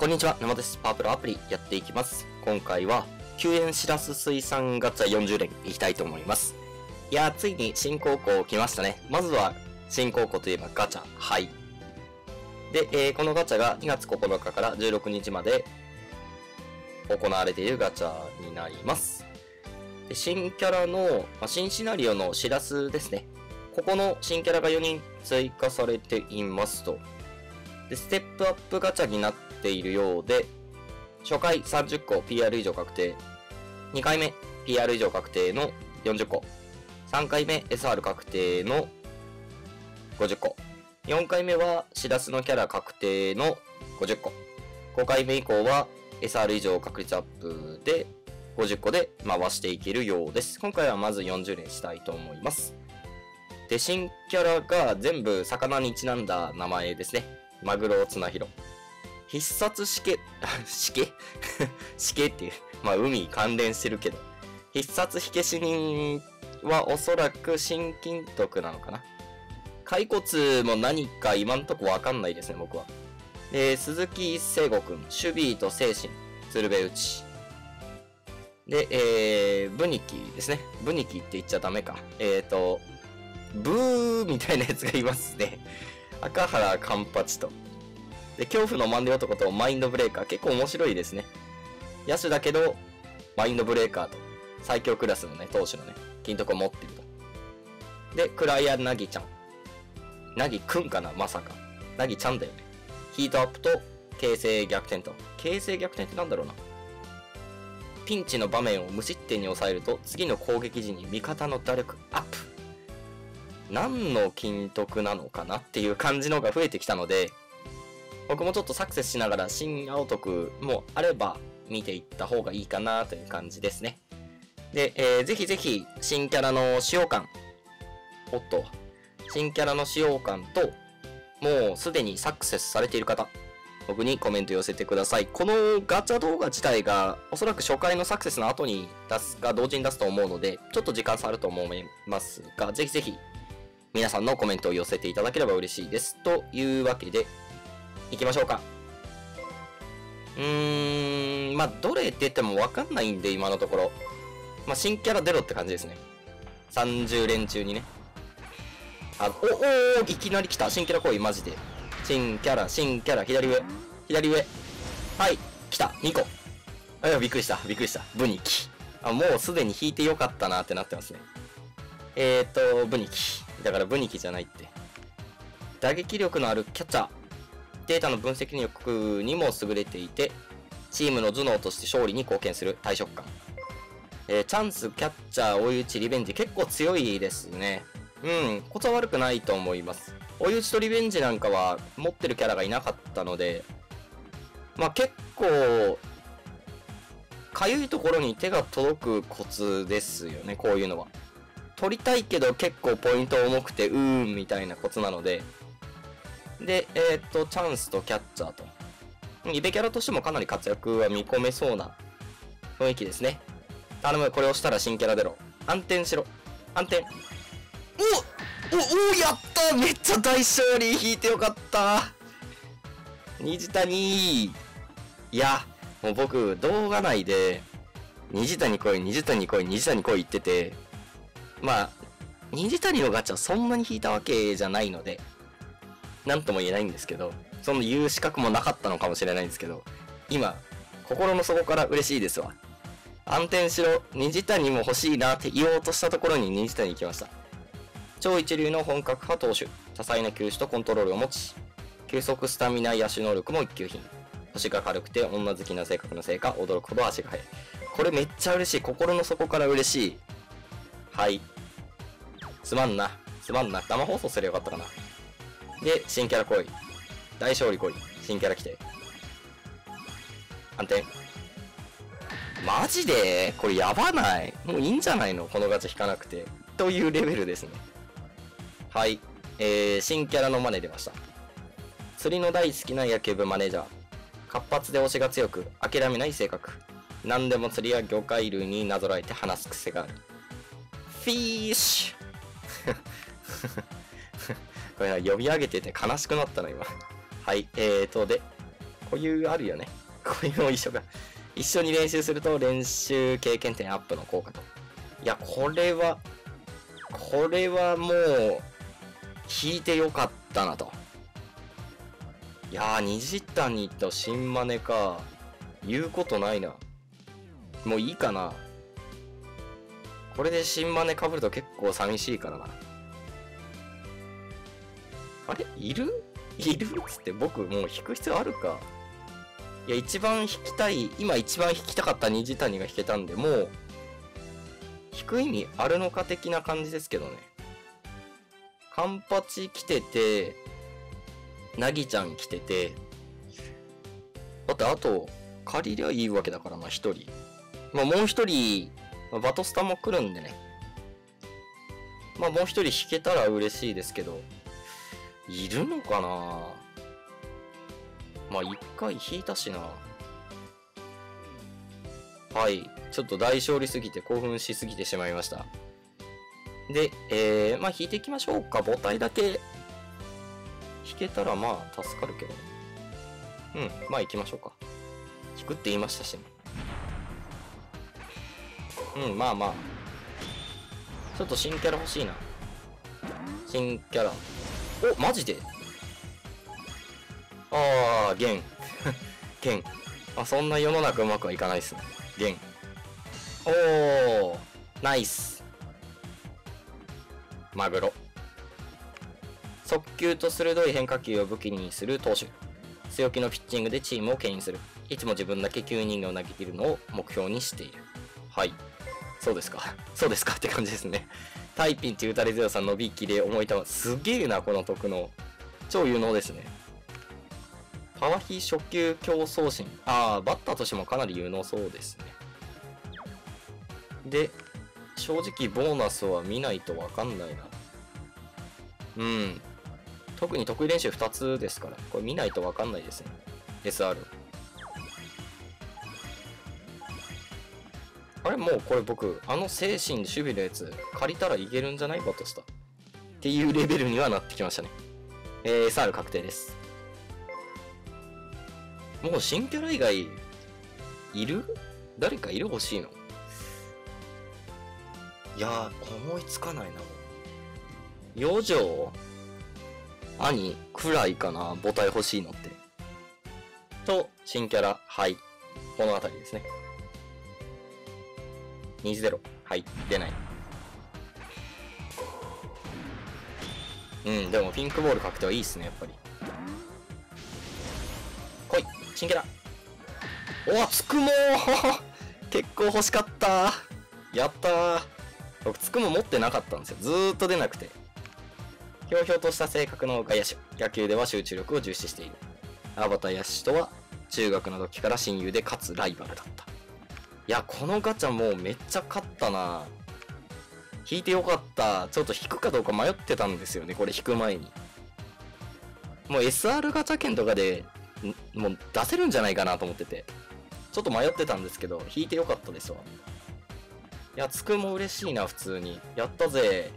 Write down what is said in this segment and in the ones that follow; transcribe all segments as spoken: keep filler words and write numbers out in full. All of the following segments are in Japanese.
こんにちは、沼です。パワープロアプリやっていきます。今回は、救援しらす水産ガチャよんじゅう連いきたいと思います。いやー、ついに新高校来ましたね。まずは、新高校といえばガチャ、はい。で、えー、このガチャがにがつここのかからじゅうろくにちまで行われているガチャになります。で新キャラの、まあ、新シナリオのしらすですね。ここの新キャラがよにん追加されていますと。で、ステップアップガチャになっているようで、初回さんじゅっこ ピーアール 以上確定、にかいめ ピーアール 以上確定のよんじゅっこ、さんかいめ エスアール 確定のごじゅっこ、よんかいめはしらすのキャラ確定のごじゅっこ、ごかいめ以降は エスアール 以上確率アップでごじゅっこで回していけるようです。今回はまずよんじゅう連したいと思います。で、新キャラが全部魚にちなんだ名前ですね。マグロ綱広。必殺しけ、しけしけっていう。まあ、海関連してるけど。必殺火消し人はおそらく新金徳なのかな。骸骨も何か今んとこわかんないですね、僕は。で、鈴木聖吾くん、守備と精神、鶴瓶打ち。で、えー、ブニキですね。ブニキって言っちゃダメか。えーと、ブーみたいなやつがいますね。赤原カンパチと。で、恐怖のマンデ男とマインドブレーカー。結構面白いですね。野手だけど、マインドブレーカーと。最強クラスのね、投手のね、金徳を持ってると。で、クライアンナギちゃん。ナギくんかなまさか。ナギちゃんだよね。ヒートアップと、形勢逆転と。形勢逆転ってなんだろうな。ピンチの場面を無失点に抑えると、次の攻撃時に味方の打力アップ。何の金徳なのかなっていう感じのが増えてきたので、僕もちょっとサクセスしながら新青徳もあれば見ていった方がいいかなという感じですね。で、えー、ぜひぜひ新キャラの使用感、おっと、新キャラの使用感と、もうすでにサクセスされている方、僕にコメント寄せてください。このガチャ動画自体がおそらく初回のサクセスの後に出すか同時に出すと思うので、ちょっと時間差あると思いますが、ぜひぜひ皆さんのコメントを寄せていただければ嬉しいです。というわけで、行きましょうか。うーん、まあ、どれ出てもわかんないんで、今のところ。まあ、新キャラ出ろって感じですね。さんじゅう連中にね。あ、お、おー、いきなり来た。新キャラ来い、マジで。新キャラ、新キャラ、左上。左上。はい、来た。にこ。あ、いや、びっくりした。びっくりした。ブニキ。あ、もうすでに引いてよかったなってなってますね。えーと、ブニキ。だからブニキじゃないって。打撃力のあるキャッチャー。データの分析力にも優れていて、チームの頭脳として勝利に貢献する大食感。えー、チャンス、キャッチャー、追い打ち、リベンジ、結構強いですね。うん、コツは悪くないと思います。追い打ちとリベンジなんかは持ってるキャラがいなかったので、まあ結構、かゆいところに手が届くコツですよね、こういうのは。取りたいけど結構ポイント重くてうーんみたいなコツなので。で、えー、っと、チャンスとキャッチャーと。イベキャラとしてもかなり活躍は見込めそうな雰囲気ですね。頼む、これをしたら新キャラ出ろ。暗転しろ。暗転。おおおやっためっちゃ大勝利引いてよかった虹谷いや、もう僕、動画内で、虹谷来い、虹谷来い、虹谷来い言ってて、まあ、虹谷のガチャそんなに引いたわけじゃないので、なんとも言えないんですけど、その言う資格もなかったのかもしれないんですけど、今、心の底から嬉しいですわ。暗転しろ、虹谷も欲しいなって言おうとしたところに虹谷に来ました。超一流の本格派投手、多彩な球種とコントロールを持ち、急速スタミナ野手能力も一級品。腰が軽くて女好きな性格のせいか、驚くほど足が速い。これめっちゃ嬉しい。心の底から嬉しい。はい。すまんな。すまんな。生放送すればよかったかな。で、新キャラ来い。大勝利来い。新キャラ来て。安定。マジでこれやばない？もういいんじゃないのこのガチャ引かなくて。というレベルですね。はい。えー、新キャラのマネ出ました。釣りの大好きな野球部マネージャー。活発で推しが強く、諦めない性格。何でも釣りや魚介類になぞらえて話す癖がある。フィッシュこれ呼び上げてて悲しくなったの今。はい、えーと、で、 こういうあるよね。こういうの一緒が。一緒に練習すると練習経験点アップの効果と。いや、これは、これはもう、引いてよかったなと。いやー、虹谷と新マネか。言うことないな。もういいかな。これで新マネ被ると結構寂しいからな。あれいるいるっつって僕もう引く必要あるか。いや、一番引きたい、今一番引きたかった虹谷が引けたんで、もう、引く意味あるのか的な感じですけどね。カンパチ来てて、ナギちゃん来てて、だってあと、借りりゃいいわけだからな、一人。まあもう一人、まあバトスタも来るんでね。まあもう一人引けたら嬉しいですけど、いるのかな。まあ一回引いたしな。はい。ちょっと大勝利すぎて興奮しすぎてしまいました。で、えー、まあ引いていきましょうか。母体だけ引けたらまあ助かるけど。うん、まあ行きましょうか。引くって言いましたしね。うん、まあまあ。ちょっと新キャラ欲しいな。新キャラ。お、マジでああ、ゲン。ゲン。あ、そんな世の中うまくはいかないっすね。ゲン。おー、ナイス。マグロ。速球と鋭い変化球を武器にする投手。強気のピッチングでチームを牽引する。いつも自分だけきゅうイニングを投げ切るのを目標にしている。はい。そうですか。そうですかって感じですね。タイピンって打たれ強さ伸びきれ思いたま。すげえな、この特能。超有能ですね。パワヒ初級競争心。ああ、バッターとしてもかなり有能そうですね。で、正直ボーナスは見ないとわかんないな。うん。特に得意練習ふたつですから、これ見ないとわかんないですね。エスアール。あれもうこれ僕、あの精神守備のやつ借りたらいけるんじゃないバトスタ。っていうレベルにはなってきましたね。えー、エスアール 確定です。もう新キャラ以外、いる？誰かいる欲しいの？いやー、思いつかないな。余剰？兄くらいかな、母体欲しいのって。と、新キャラ、はい。この辺りですね。にじゅう。はい、出ない。うん、でもピンクボール確定はいいっすね、やっぱり。来い、新キャラ。お、つくもー結構欲しかったー。やったー。僕、つくも持ってなかったんですよ。ずーっと出なくて。ひょうひょうとした性格の外野手。野球では集中力を重視している。アバター野手とは中学の時から親友でかつライバルだった。いや、このガチャもうめっちゃ勝ったな。引いてよかった。ちょっと引くかどうか迷ってたんですよね、これ引く前に。もう エスアール ガチャ券とかで、もう出せるんじゃないかなと思ってて。ちょっと迷ってたんですけど、引いてよかったですわ。いや、つくも嬉しいな、普通に。やったぜ。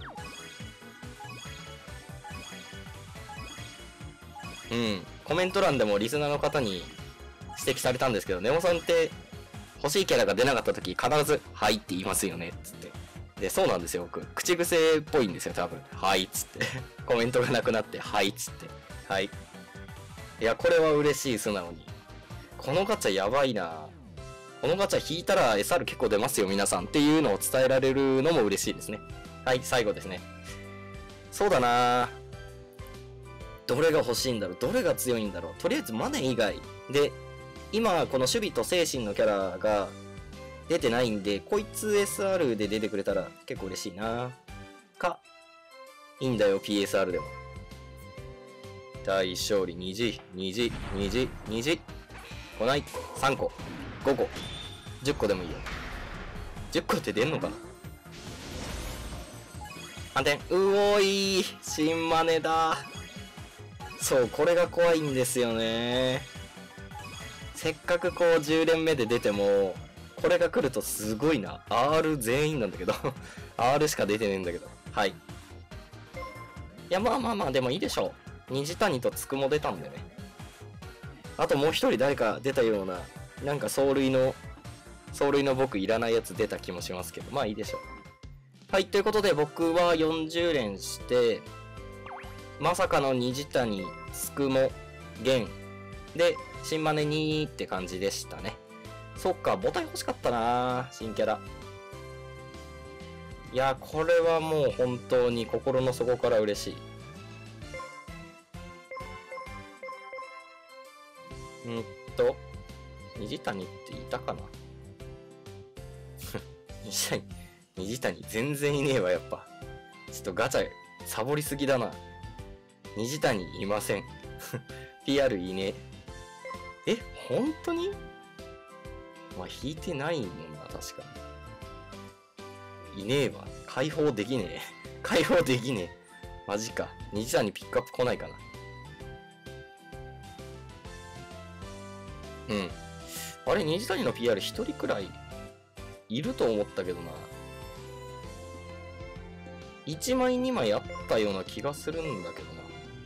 うん。コメント欄でもリスナーの方に指摘されたんですけど、ネモさんって欲しいキャラが出なかった時必ず、はいって言いますよね、つって。で、そうなんですよ、僕。口癖っぽいんですよ、多分。はい、つって。コメントがなくなって、はい、つって。はい。いや、これは嬉しい、素直に。このガチャやばいな。このガチャ引いたら エスアール 結構出ますよ、皆さん。っていうのを伝えられるのも嬉しいですね。はい、最後ですね。そうだな。どれが欲しいんだろう、どれが強いんだろう。とりあえずマネ以外で、今この守備と精神のキャラが出てないんで、こいつ エスアール で出てくれたら結構嬉しいな。か、いいんだよ ピーエスアール でも。大勝利にじ、にじ、にじ、にじ。来ない。さんこ、ごこ、じゅっこでもいいよ。じゅっこって出んのかな。反転。うおーい、新マネだ。そう、これが怖いんですよね。せっかくこうじゅう連目で出ても、これが来るとすごいな。アール 全員なんだけど。アール しか出てねえんだけど。はい。いや、まあまあまあ、でもいいでしょう。虹谷とつくも出たんでね。 あともう一人誰か出たような、なんか走塁の、走塁の僕いらないやつ出た気もしますけど、まあいいでしょう。はい、ということで僕はよんじゅう連して、まさかの虹谷、つくも、玄、で、新マネにって感じでしたね。そっか、ボタン欲しかったな新キャラ。いや、これはもう本当に心の底から嬉しい。んーと、虹谷っていたかな虹谷、虹谷全然いねえわ、やっぱ。ちょっとガチャ、サボりすぎだな。虹谷いません。ピーアール いねえ。え、本当にまあ、引いてないもんな、確かに。いねえわ。解放できねえ。解放できねえ。マジか。虹谷ピックアップ来ないかな。うん。あれ、虹谷の ピーアール 一人くらいいると思ったけどな。いちまいにまいあったような気がするんだけどな。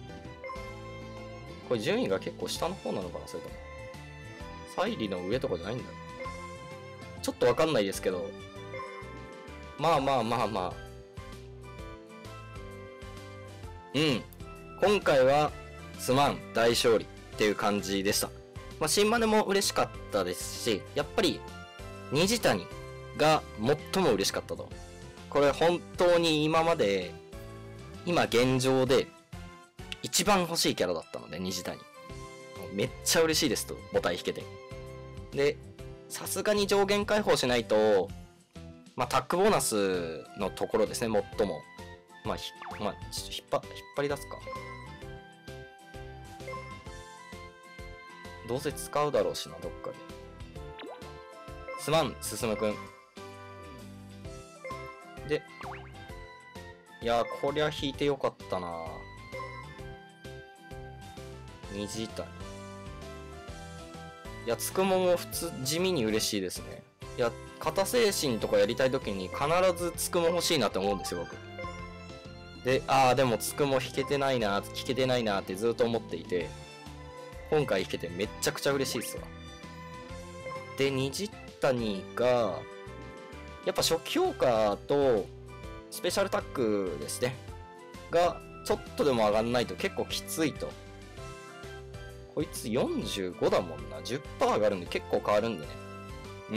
これ順位が結構下の方なのかな、それとも。サイリの上とかじゃないんだ。ちょっとわかんないですけど。まあまあまあまあ。うん。今回は、すまん、大勝利っていう感じでした。まあ、新マネも嬉しかったですし、やっぱり、虹谷が最も嬉しかったと。これ本当に今まで、今現状で、一番欲しいキャラだったので、虹谷。めっちゃ嬉しいですと、ボタン引けて。で、さすがに上限解放しないと、まあ、タックボーナスのところですね、最も。まあ、ひ、まあ、ちょっと引っ張、引っ張り出すか。どうせ使うだろうしな、どっかで。すまん、進むくん。で、いやー、こりゃ引いてよかったなー。虹谷。いや、つくもも普通、地味に嬉しいですね。いや、型精神とかやりたいときに必ずつくも欲しいなって思うんですよ、僕。で、あー、でもつくも引けてないな、引けてないなってずっと思っていて、今回引けてめっちゃくちゃ嬉しいっすわ。で、虹谷が、やっぱ初期評価と、スペシャルタックですね。が、ちょっとでも上がんないと結構きついと。こいつよんじゅうごだもんな。じゅっパーセント 上がるんで結構変わるんでね。うん。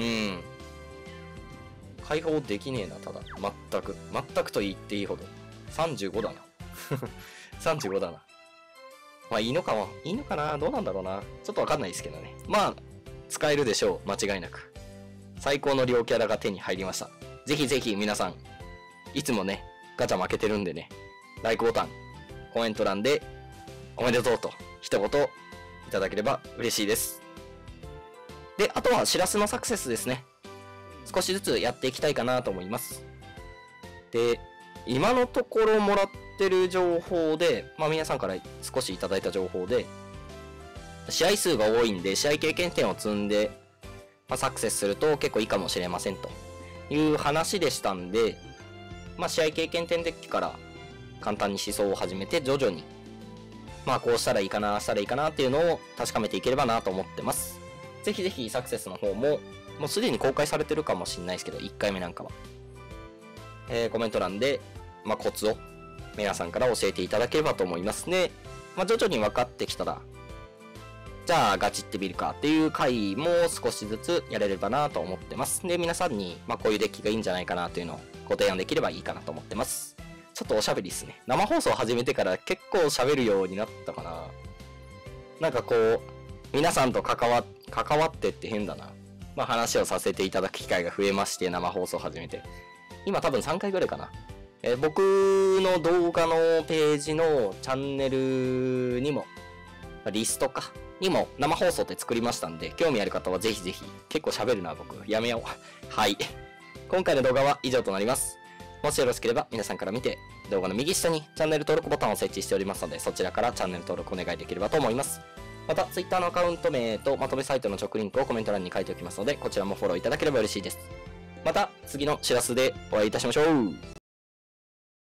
解放できねえな、ただ。全く。全くと言っていいほど。さんじゅうごだな。さんじゅうごだな。まあいいのかも。いいのかな、どうなんだろうな。ちょっとわかんないですけどね。まあ、使えるでしょう。間違いなく。最高の両キャラが手に入りました。ぜひぜひ皆さん、いつもね、ガチャ負けてるんでね、LIKEボタン、コメント欄で、おめでとうと一言いただければ嬉しいです。で、あとはしらすのサクセスですね。少しずつやっていきたいかなと思います。で、今のところもらってる情報で、まあ皆さんから少しいただいた情報で、試合数が多いんで、試合経験点を積んで、まあ、サクセスすると結構いいかもしれませんという話でしたんで、まあ試合経験点デッキから簡単に思想を始めて徐々に、まあこうしたらいいかな、したらいいかなっていうのを確かめていければなと思ってます。ぜひぜひサクセスの方も、もうすでに公開されてるかもしれないですけど、いっかいめなんかは。えー、コメント欄で、まあコツを皆さんから教えていただければと思いますね。まあ徐々に分かってきたら、じゃあガチってみるかっていう回も少しずつやれればなと思ってます。で、皆さんに、まあこういうデッキがいいんじゃないかなというのをご提案できればいいかなと思ってます。ちょっとおしゃべりですね。生放送始めてから結構喋るようになったかな。なんかこう、皆さんと関わ、関わってって変だな。まあ話をさせていただく機会が増えまして、生放送始めて。今多分さんかいぐらいかな。えー、僕の動画のページのチャンネルにも、リストか。にも生放送って作りましたんで、興味ある方はぜひぜひ。結構喋るな、僕。やめよう。はい。今回の動画は以上となります。もしよろしければ皆さんから見て、動画の右下にチャンネル登録ボタンを設置しておりますので、そちらからチャンネル登録お願いできればと思います。また、Twitter のアカウント名とまとめサイトの直リンクをコメント欄に書いておきますので、こちらもフォローいただければ嬉しいです。また、次のしらすでお会いいたしましょう。